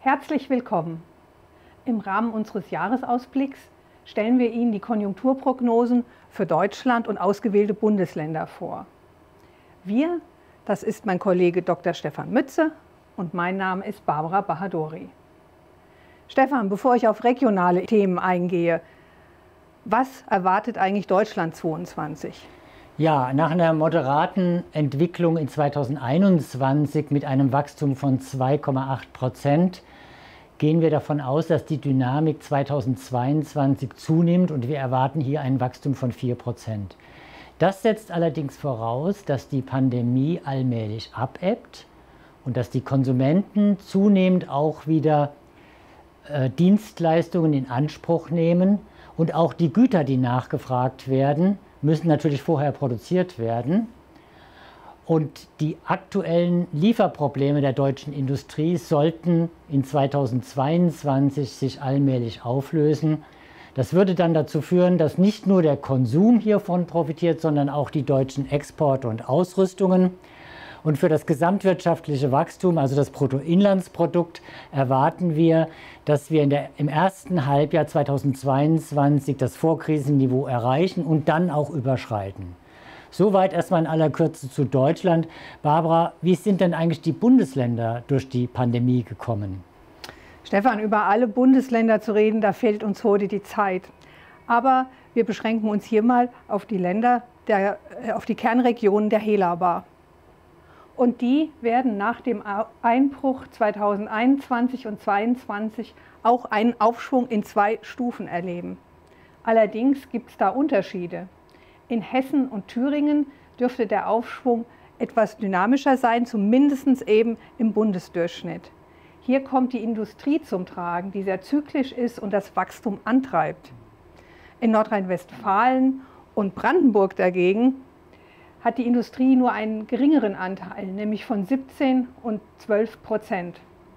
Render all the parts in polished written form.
Herzlich willkommen. Im Rahmen unseres Jahresausblicks stellen wir Ihnen die Konjunkturprognosen für Deutschland und ausgewählte Bundesländer vor. Wir, das ist mein Kollege Dr. Stefan Mütze und mein Name ist Barbara Bahadori. Stefan, bevor ich auf regionale Themen eingehe, was erwartet eigentlich Deutschland 2022? Ja, nach einer moderaten Entwicklung in 2021 mit einem Wachstum von 2,8% gehen wir davon aus, dass die Dynamik 2022 zunimmt und wir erwarten hier ein Wachstum von 4%. Das setzt allerdings voraus, dass die Pandemie allmählich abebbt und dass die Konsumenten zunehmend auch wieder Dienstleistungen in Anspruch nehmen und auch die Güter, die nachgefragt werden, müssen natürlich vorher produziert werden. Und die aktuellen Lieferprobleme der deutschen Industrie sollten in 2022 sich allmählich auflösen. Das würde dann dazu führen, dass nicht nur der Konsum hiervon profitiert, sondern auch die deutschen Exporte und Ausrüstungen. Und für das gesamtwirtschaftliche Wachstum, also das Bruttoinlandsprodukt, erwarten wir, dass wir im ersten Halbjahr 2022 das Vorkrisenniveau erreichen und dann auch überschreiten. Soweit erstmal in aller Kürze zu Deutschland. Barbara, wie sind denn eigentlich die Bundesländer durch die Pandemie gekommen? Stefan, über alle Bundesländer zu reden, da fehlt uns heute die Zeit. Aber wir beschränken uns hier mal auf die auf die Kernregionen der Helabar. Und die werden nach dem Einbruch 2021 und 2022 auch einen Aufschwung in 2 Stufen erleben. Allerdings gibt es da Unterschiede. In Hessen und Thüringen dürfte der Aufschwung etwas dynamischer sein, zumindest eben im Bundesdurchschnitt. Hier kommt die Industrie zum Tragen, die sehr zyklisch ist und das Wachstum antreibt. In Nordrhein-Westfalen und Brandenburg dagegen hat die Industrie nur einen geringeren Anteil, nämlich von 17 und 12%.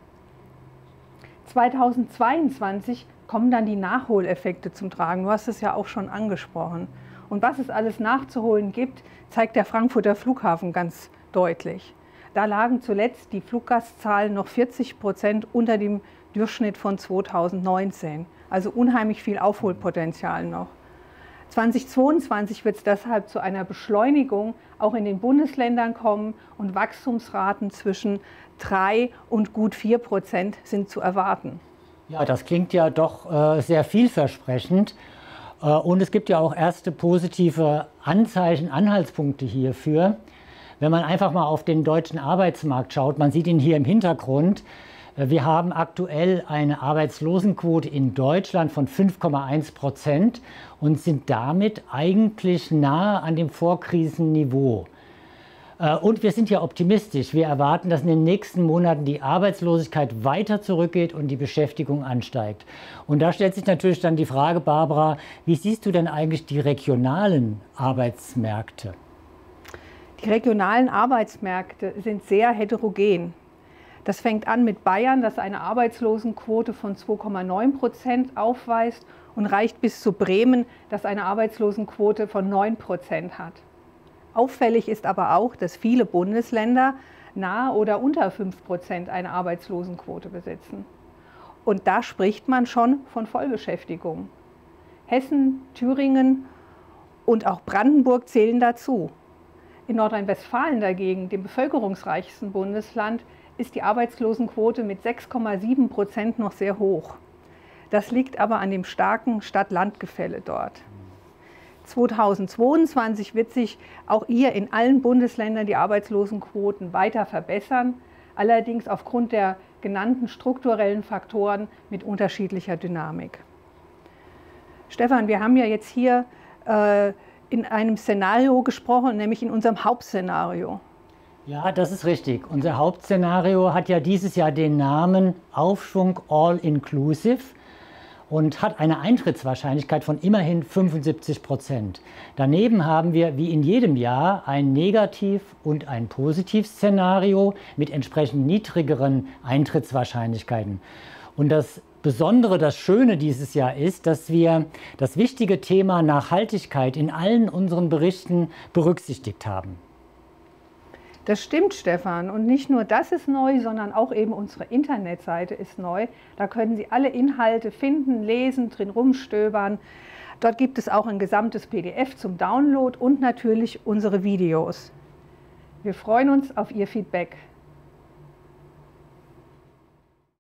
2022 kommen dann die Nachholeffekte zum Tragen. Du hast es ja auch schon angesprochen. Und was es alles nachzuholen gibt, zeigt der Frankfurter Flughafen ganz deutlich. Da lagen zuletzt die Fluggastzahlen noch 40% unter dem Durchschnitt von 2019. Also unheimlich viel Aufholpotenzial noch. 2022 wird es deshalb zu einer Beschleunigung auch in den Bundesländern kommen und Wachstumsraten zwischen 3 und gut 4% sind zu erwarten. Ja, das klingt ja doch sehr vielversprechend. Und es gibt ja auch erste positive Anzeichen, Anhaltspunkte hierfür. Wenn man einfach mal auf den deutschen Arbeitsmarkt schaut, man sieht ihn hier im Hintergrund. Wir haben aktuell eine Arbeitslosenquote in Deutschland von 5,1% und sind damit eigentlich nahe an dem Vorkrisenniveau. Und wir sind ja optimistisch. Wir erwarten, dass in den nächsten Monaten die Arbeitslosigkeit weiter zurückgeht und die Beschäftigung ansteigt. Und da stellt sich natürlich dann die Frage, Barbara, wie siehst du denn eigentlich die regionalen Arbeitsmärkte? Die regionalen Arbeitsmärkte sind sehr heterogen. Das fängt an mit Bayern, das eine Arbeitslosenquote von 2,9% aufweist und reicht bis zu Bremen, das eine Arbeitslosenquote von 9% hat. Auffällig ist aber auch, dass viele Bundesländer nahe oder unter 5% eine Arbeitslosenquote besitzen. Und da spricht man schon von Vollbeschäftigung. Hessen, Thüringen und auch Brandenburg zählen dazu. In Nordrhein-Westfalen dagegen, dem bevölkerungsreichsten Bundesland, ist die Arbeitslosenquote mit 6,7% noch sehr hoch. Das liegt aber an dem starken Stadt-Land-Gefälle dort. 2022 wird sich auch hier in allen Bundesländern die Arbeitslosenquoten weiter verbessern, allerdings aufgrund der genannten strukturellen Faktoren mit unterschiedlicher Dynamik. Stefan, wir haben ja jetzt hier in einem Szenario gesprochen, nämlich in unserem Hauptszenario. Ja, das ist richtig. Unser Hauptszenario hat ja dieses Jahr den Namen Aufschwung All-Inclusive und hat eine Eintrittswahrscheinlichkeit von immerhin 75%. Daneben haben wir wie in jedem Jahr ein Negativ- und ein Positivszenario mit entsprechend niedrigeren Eintrittswahrscheinlichkeiten. Und das Besondere, das Schöne dieses Jahr ist, dass wir das wichtige Thema Nachhaltigkeit in allen unseren Berichten berücksichtigt haben. Das stimmt, Stefan. Und nicht nur das ist neu, sondern auch eben unsere Internetseite ist neu. Da können Sie alle Inhalte finden, lesen, drin rumstöbern. Dort gibt es auch ein gesamtes PDF zum Download und natürlich unsere Videos. Wir freuen uns auf Ihr Feedback.